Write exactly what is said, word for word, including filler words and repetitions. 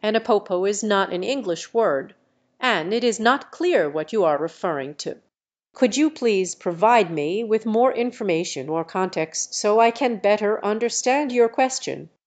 An apopo is not an English word, and it is not clear what you are referring to. Could you please provide me with more information or context so I can better understand your question?